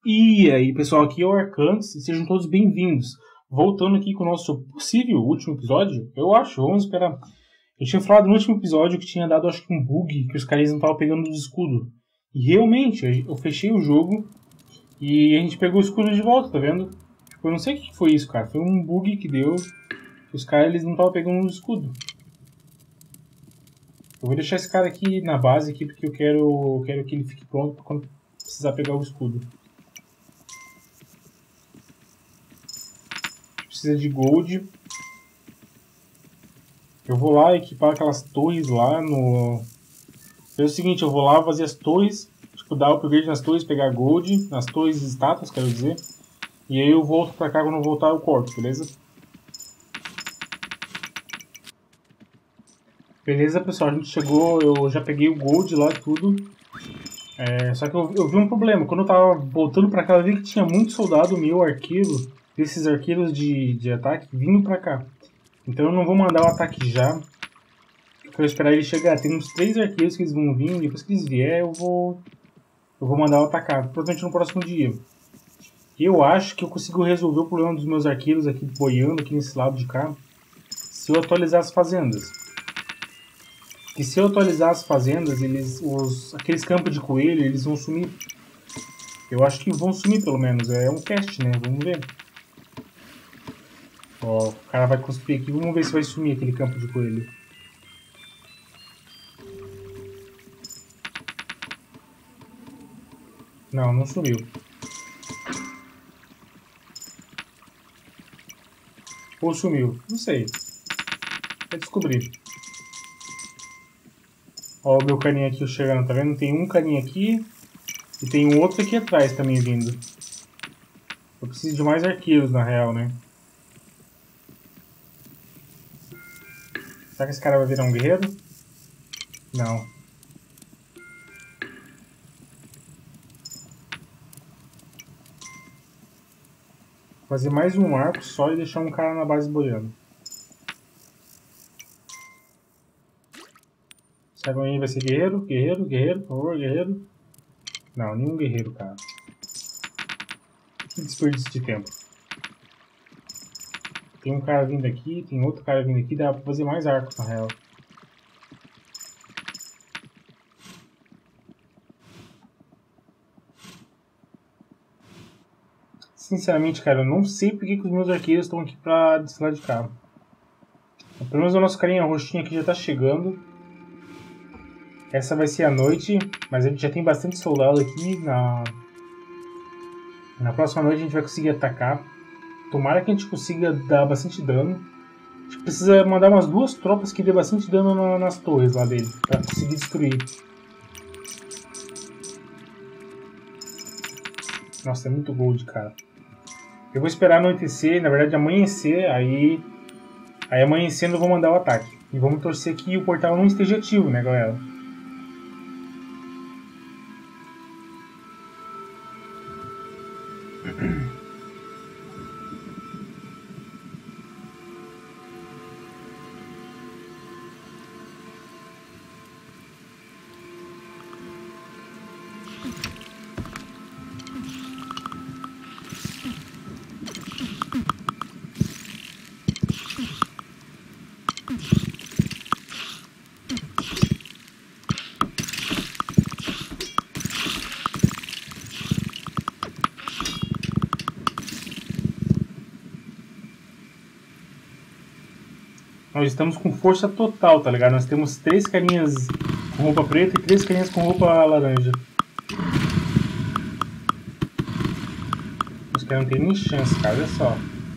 E aí, pessoal, aqui é o Arcantes e sejam todos bem-vindos. Voltando aqui com o nosso possível último episódio, eu acho, vamos esperar. Eu tinha falado no último episódio que tinha dado, acho que um bug, que os caras não estavam pegando os escudos. E realmente, eu fechei o jogo e a gente pegou o escudo de volta, tá vendo? Tipo, eu não sei o que foi isso, cara. Foi um bug que deu, que os caras eles não estavam pegando os escudos. Eu vou deixar esse cara aqui na base aqui porque eu quero que ele fique pronto pra quando precisar pegar o escudo. Precisa de gold. Eu vou lá equipar aquelas torres lá no... É o seguinte, eu vou lá fazer as torres, tipo, dar upgrade nas torres, pegar gold, nas torres estátuas, quero dizer. E aí eu volto pra cá, quando eu voltar eu corto, beleza? Beleza, pessoal, a gente chegou, eu já peguei o gold lá e tudo. Só que eu vi um problema, quando eu tava voltando pra cá, eu vi que tinha muito soldado meu arqueiro, desses arqueiros de ataque, vindo pra cá. Então eu não vou mandar o ataque já. Eu quero esperar ele chegar. Tem uns 3 arqueiros que eles vão vir. Depois que eles vier, eu vou mandar o atacar. Provavelmente no próximo dia. Eu acho que eu consigo resolver o problema dos meus arqueiros aqui boiando aqui nesse lado de cá. Se eu atualizar as fazendas. E se eu atualizar as fazendas, aqueles campos de coelho, eles vão sumir. Eu acho que vão sumir pelo menos. É um teste, né? Vamos ver. Ó, o cara vai cuspir aqui. Vamos ver se vai sumir aquele campo de coelho. Não, não sumiu. Ou sumiu? Não sei. Vai descobrir. Ó o meu carinha aqui chegando, tá vendo? Tem um carinha aqui e tem um outro aqui atrás também vindo. Eu preciso de mais arqueiros na real, né? Será que esse cara vai virar um guerreiro? Não. Vou fazer mais um arco só e deixar um cara na base boiando. Será que alguém vai ser guerreiro? Guerreiro, guerreiro, por favor, guerreiro. Não, nenhum guerreiro, cara. Que desperdício de tempo. Tem um cara vindo aqui, tem outro cara vindo aqui, dá pra fazer mais arcos na real. Sinceramente, cara, eu não sei porque que os meus arqueiros estão aqui desse lado de cá. Pelo menos o nosso carinha roxinho aqui já tá chegando. Essa vai ser a noite, mas a gente já tem bastante soldado aqui. Na próxima noite a gente vai conseguir atacar. Tomara que a gente consiga dar bastante dano. A gente precisa mandar umas 2 tropas que dê bastante dano nas torres lá dele, pra conseguir destruir. Nossa, é muito gold, cara. Eu vou esperar anoitecer, na verdade amanhecer, aí amanhecendo eu vou mandar o ataque. E vamos torcer que o portal não esteja ativo, né, galera? Nós estamos com força total, tá ligado? Nós temos 3 carinhas com roupa preta e 3 carinhas com roupa laranja. Os caras não tem nem chance, cara, olha só.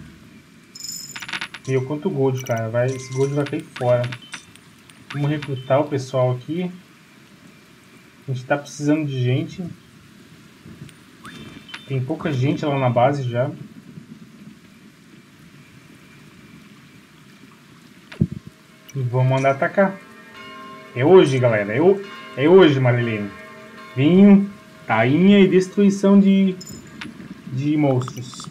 Meu, quanto gold, cara. Esse gold vai cair fora. Vamos recrutar o pessoal aqui. A gente tá precisando de gente. Tem pouca gente lá na base já. E vamos mandar atacar. É hoje, galera. É hoje, Marilene. Vinho, tainha e destruição de monstros.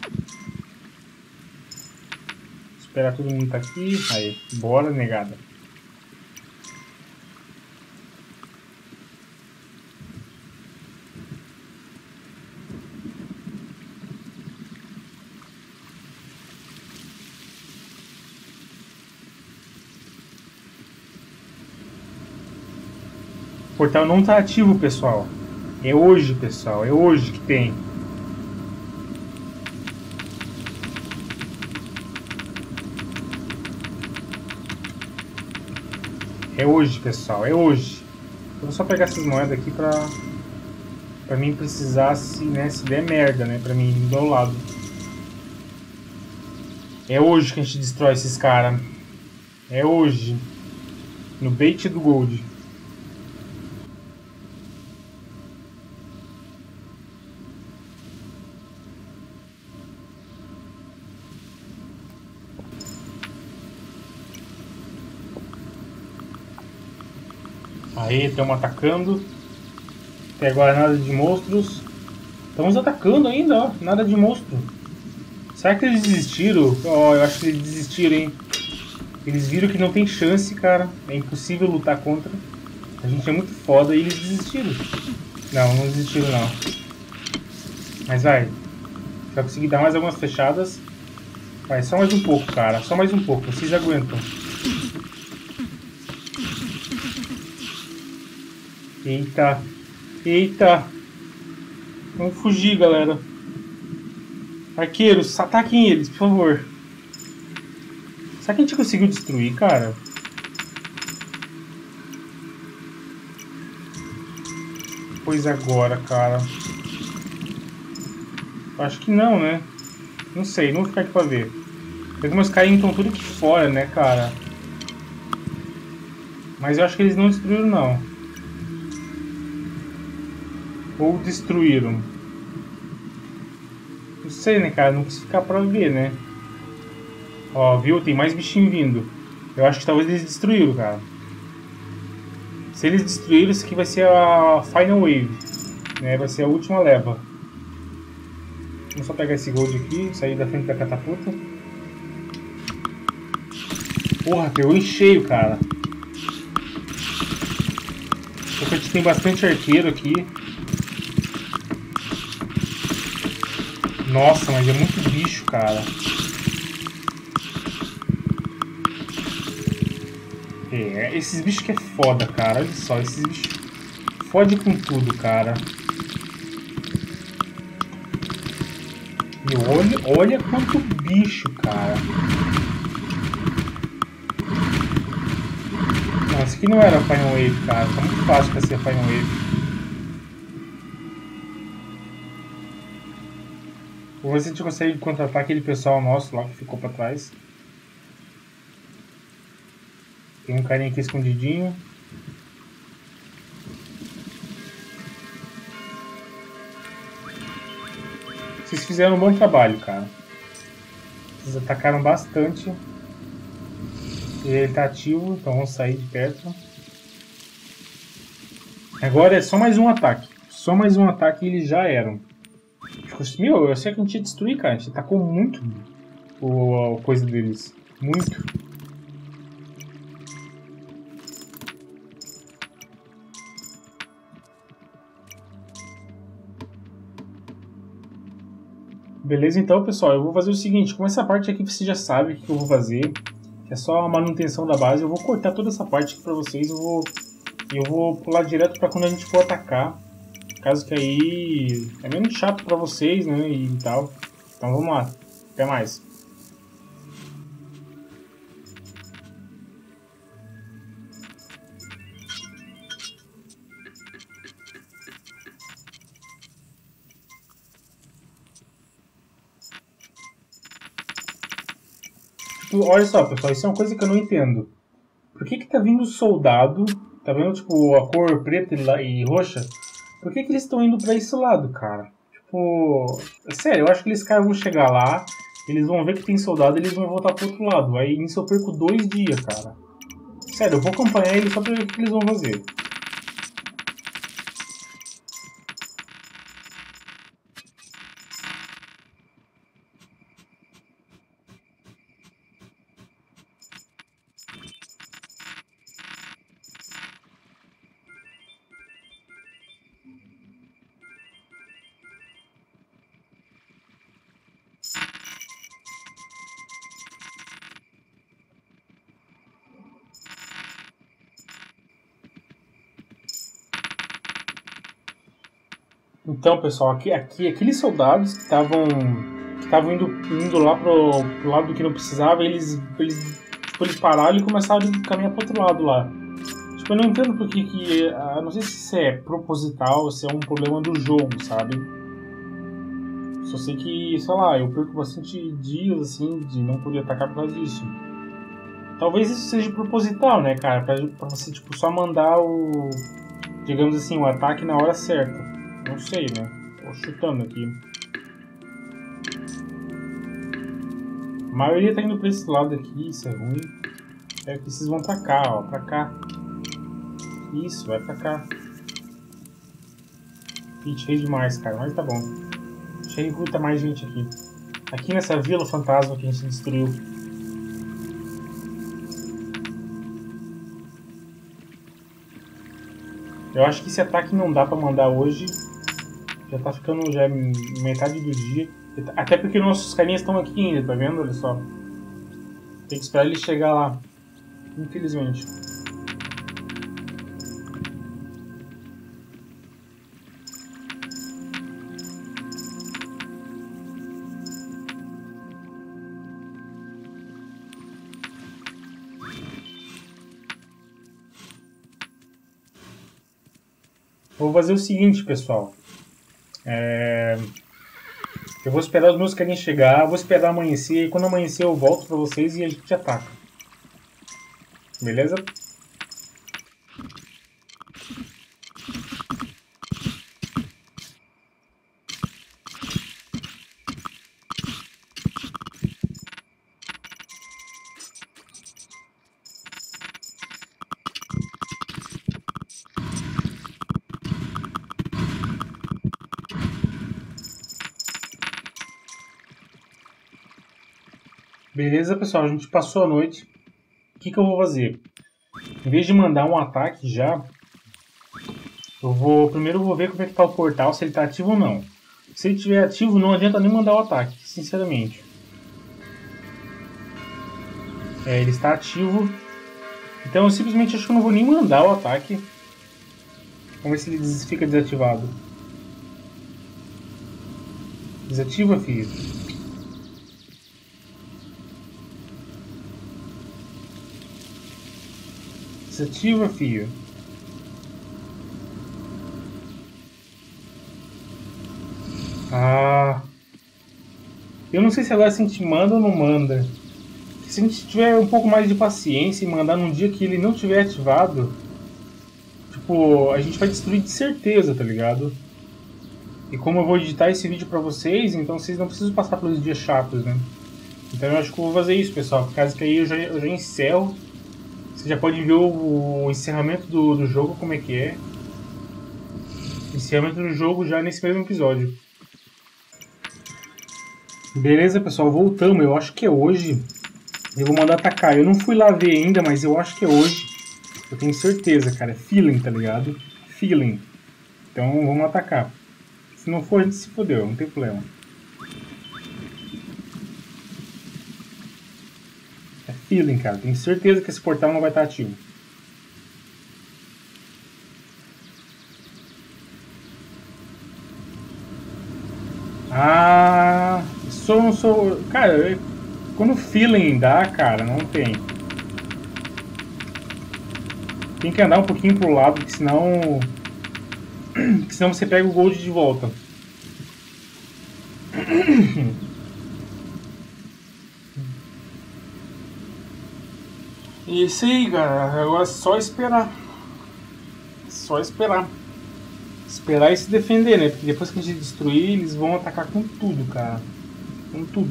Esperar todo mundo tá aqui. Aí, bora, negada. O portal não tá ativo, pessoal. É hoje, pessoal. É hoje que tem. É hoje, pessoal. É hoje. Eu vou só pegar essas moedas aqui pra mim precisar, se der merda, né? Pra mim ir do meu lado. É hoje que a gente destrói esses caras. É hoje. No bait do Gold. Aí, estamos atacando. Até agora nada de monstros. Estamos atacando ainda, ó. Nada de monstro. Será que eles desistiram? Ó, eu acho que eles desistiram, hein. Eles viram que não tem chance, cara. É impossível lutar contra. A gente é muito foda e eles desistiram. Não, não desistiram não. Mas vai. Vai conseguir dar mais algumas fechadas. Vai, só mais um pouco, cara. Só mais um pouco. Vocês aguentam. Eita. Eita. Vamos fugir, galera. Arqueiros, ataquem eles, por favor. Será que a gente conseguiu destruir, cara? Pois agora, cara. Acho que não, né? Não sei, não vou ficar aqui pra ver. Porque meus carinhos estão tudo aqui fora, né, cara? Mas eu acho que eles não destruíram, não. Ou destruíram. Não sei, né, cara? Não quis ficar pra ver, né? Ó, viu? Tem mais bichinho vindo. Eu acho que talvez eles destruíram, cara. Se eles destruíram, isso aqui vai ser a Final Wave. Né? Vai ser a última leva. Vamos só pegar esse gold aqui, sair da frente da catapulta. Porra, pegou em cheio, cara. Porque a gente tem bastante arqueiro aqui. Nossa, mas é muito bicho, cara. É, esses bichos que é foda, cara. Olha só, esses bichos fode com tudo, cara. E olha quanto bicho, cara. Não, esse aqui não era Final Wave, cara. Tá muito fácil pra ser Final Wave. Vamos ver se a gente consegue contratar aquele pessoal nosso lá que ficou pra trás. Tem um carinha aqui escondidinho. Vocês fizeram um bom trabalho, cara. Vocês atacaram bastante. E ele tá ativo, então vamos sair de perto. Agora é só mais um ataque. Só mais um ataque e eles já eram. Meu, eu sei que a gente ia destruir, cara. A gente atacou muito a coisa deles. Muito. Beleza, então, pessoal, eu vou fazer o seguinte. Com essa parte aqui você já sabe o que eu vou fazer. É só a manutenção da base. Eu vou cortar toda essa parte aqui pra vocês. Eu vou pular direto pra quando a gente for atacar. Caso que aí é menos chato pra vocês, né, e tal. Então vamos lá. Até mais. Olha só, pessoal, isso é uma coisa que eu não entendo. Por que tá vindo soldado? Tá vendo, tipo, a cor preta e roxa? Por que eles estão indo pra esse lado, cara? Tipo, sério, eu acho que eles caras vão chegar lá, eles vão ver que tem soldado e eles vão voltar pro outro lado. Aí nisso eu perco 2 dias, cara. Sério, eu vou acompanhar eles só pra ver o que eles vão fazer. Então, pessoal, aqueles soldados que estavam indo lá pro lado que não precisava, eles pararam e começaram a caminhar pro outro lado lá. Tipo, eu não entendo por que não sei se isso é proposital, se é um problema do jogo, sabe? Só sei que, sei lá, eu perco bastante dias, assim, de não poder atacar por causa disso. Talvez isso seja proposital, né, cara? Pra você, tipo, só mandar digamos assim, o ataque na hora certa. Não sei, né? Tô chutando aqui. A maioria tá indo pra esse lado aqui, isso é ruim. É que vocês vão pra cá, ó, pra cá. Isso, vai pra cá. Ih, cheio demais, cara, mas tá bom. Cheio recruta mais gente aqui. Aqui nessa vila fantasma que a gente destruiu. Eu acho que esse ataque não dá pra mandar hoje. Já tá ficando já metade do dia. Até porque nossos carinhas estão aqui ainda, tá vendo? Olha só. Tem que esperar ele chegar lá. Infelizmente. Vou fazer o seguinte, pessoal. Eu vou esperar os meus carinhas chegar, vou esperar amanhecer, e quando amanhecer eu volto pra vocês e a gente ataca. Beleza? Beleza, pessoal, a gente passou a noite. O que eu vou fazer? Em vez de mandar um ataque já, primeiro eu vou ver como é que tá o portal, se ele tá ativo ou não. Se ele estiver ativo, não adianta nem mandar o ataque, sinceramente. Ele está ativo. Então eu simplesmente acho que eu não vou nem mandar o ataque. Vamos ver se ele fica desativado. Desativa, filho. Desativa, filho. Eu não sei se agora a gente manda ou não manda. Se a gente tiver um pouco mais de paciência e mandar num dia que ele não tiver ativado, tipo, a gente vai destruir de certeza, tá ligado? E como eu vou editar esse vídeo pra vocês, então vocês não precisam passar pelos dias chatos, né? Então eu acho que eu vou fazer isso, pessoal. Por causa que aí eu já encerro. Você já pode ver o encerramento do jogo, como é que é. Encerramento do jogo já nesse mesmo episódio. Beleza, pessoal, voltamos. Eu acho que é hoje. Eu vou mandar atacar. Eu não fui lá ver ainda, mas eu acho que é hoje. Eu tenho certeza, cara. É feeling, tá ligado? Feeling. Então vamos atacar. Se não for, a gente se fodeu. Não tem problema. É feeling, cara. Tenho certeza que esse portal não vai estar ativo. Não sou... Cara, quando o feeling dá, cara, não tem. Tem que andar um pouquinho pro lado, porque senão... senão você pega o gold de volta. Isso aí, cara. Agora é só esperar. Só esperar. Esperar e se defender, né? Porque depois que a gente destruir, eles vão atacar com tudo, cara. Com tudo.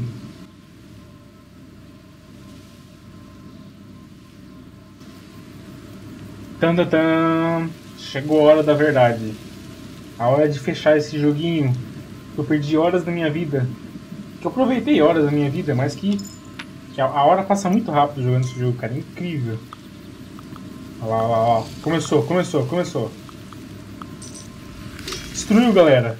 Tantatã! Chegou a hora da verdade. A hora de fechar esse joguinho. Eu perdi horas da minha vida. Que eu aproveitei horas da minha vida, mas que a hora passa muito rápido jogando esse jogo, cara. É incrível. Olha lá, olha lá, ó. Começou. Destruiu, galera.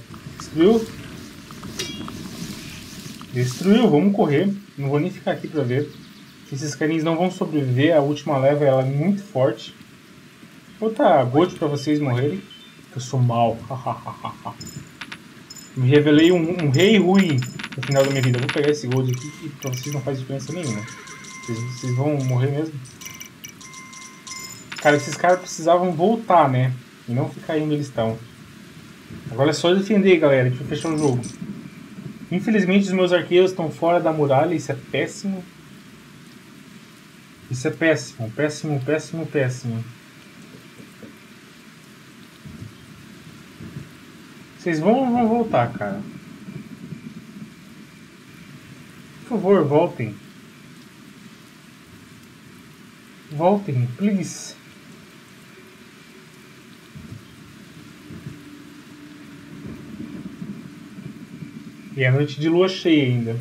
Destruiu, vamos correr. Não vou nem ficar aqui pra ver. Esses carinhos não vão sobreviver. A última leva ela é muito forte. Vou botar gold pra vocês morrerem. Eu sou mal. Me revelei um rei ruim no final da minha vida. Eu vou pegar esse gold aqui que pra vocês não faz diferença nenhuma. Vocês vão morrer mesmo. Cara, esses caras precisavam voltar, né? E não ficar aí onde eles estão. Agora é só defender, galera. A gente vai fechar o jogo. Infelizmente os meus arqueiros estão fora da muralha. Isso é péssimo. Isso é péssimo. Péssimo, péssimo, péssimo. Vocês vão voltar, cara. Por favor, voltem. Voltem, please. E é noite de lua cheia ainda.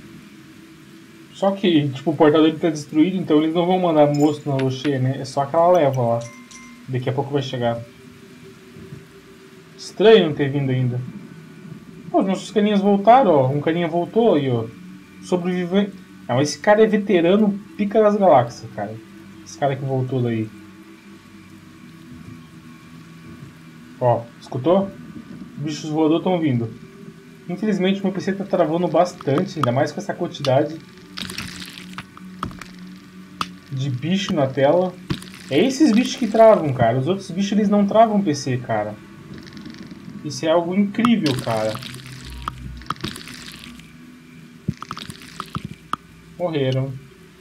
Só que, tipo, o portal dele tá destruído, então eles não vão mandar moço na lua cheia, né? É só aquela leva lá. Daqui a pouco vai chegar. Estranho não ter vindo ainda. Pô, os nossos carinhas voltaram, ó. Um carinha voltou aí, ó. Sobrevivente. Não, esse cara é veterano pica das galáxias, cara. Esse cara que voltou daí. Ó, escutou? Os bichos voadores estão vindo. Infelizmente meu PC tá travando bastante, ainda mais com essa quantidade de bicho na tela. É esses bichos que travam, cara. Os outros bichos eles não travam o PC, cara. Isso é algo incrível, cara. Morreram.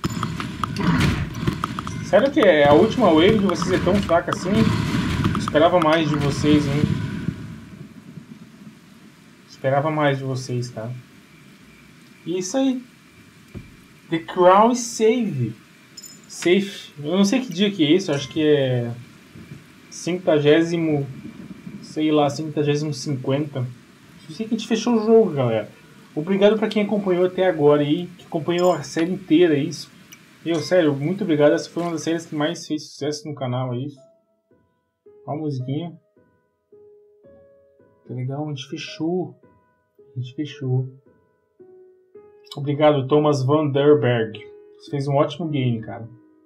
Sério que a última wave de vocês é tão fraca assim? Eu esperava mais de vocês, hein? Esperava mais de vocês, cara. E isso aí. The Crown is safe. Safe. Eu não sei que dia que é isso. Acho que é 50º... Sei lá, 50º 50. Eu sei que a gente fechou o jogo, galera. Obrigado pra quem acompanhou até agora aí. Que acompanhou a série inteira, isso. Sério, muito obrigado. Essa foi uma das séries que mais fez sucesso no canal, é isso. Olha a musiquinha. Tá legal, a gente fechou. A gente fechou. Obrigado, Thomas Van Der Berg. Você fez um ótimo game, cara.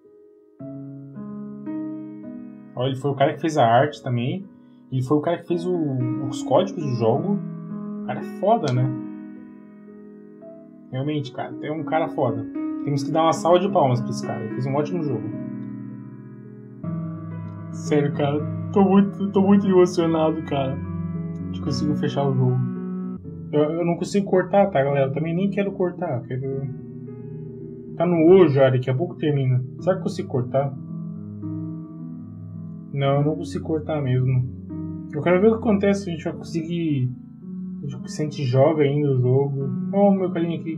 Olha, ele foi o cara que fez a arte também. Ele foi o cara que fez os códigos do jogo. O cara é foda, né? Realmente, cara. É um cara foda. Temos que dar uma salva de palmas pra esse cara. Ele fez um ótimo jogo. Sério, cara. Tô muito emocionado, cara. De conseguir fechar o jogo. Eu não consigo cortar, tá, galera? Eu também nem quero cortar. Quero... Tá no hoje, já. Daqui a pouco termina. Será que eu consigo cortar? Não, eu não consigo cortar mesmo. Eu quero ver o que acontece. Se a gente vai conseguir... Se a gente joga ainda o jogo. Olha o meu carinha aqui.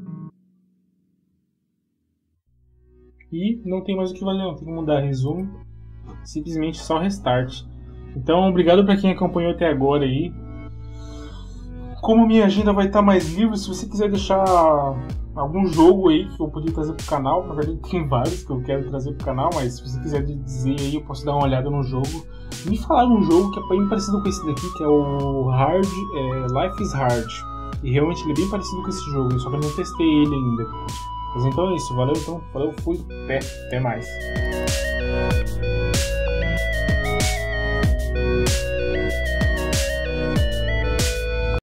E não tem mais o que fazer, não. Tem que mudar resumo. Simplesmente só restart. Então, obrigado pra quem acompanhou até agora aí. Como minha agenda vai estar mais livre, se você quiser deixar algum jogo aí que eu podia trazer pro canal, na verdade tem vários que eu quero trazer pro canal, mas se você quiser dizer aí, eu posso dar uma olhada no jogo. Me falar um jogo que é bem parecido com esse daqui, que é o Life is Hard. E realmente ele é bem parecido com esse jogo, só que eu não testei ele ainda. Mas então é isso, valeu, fui, até mais.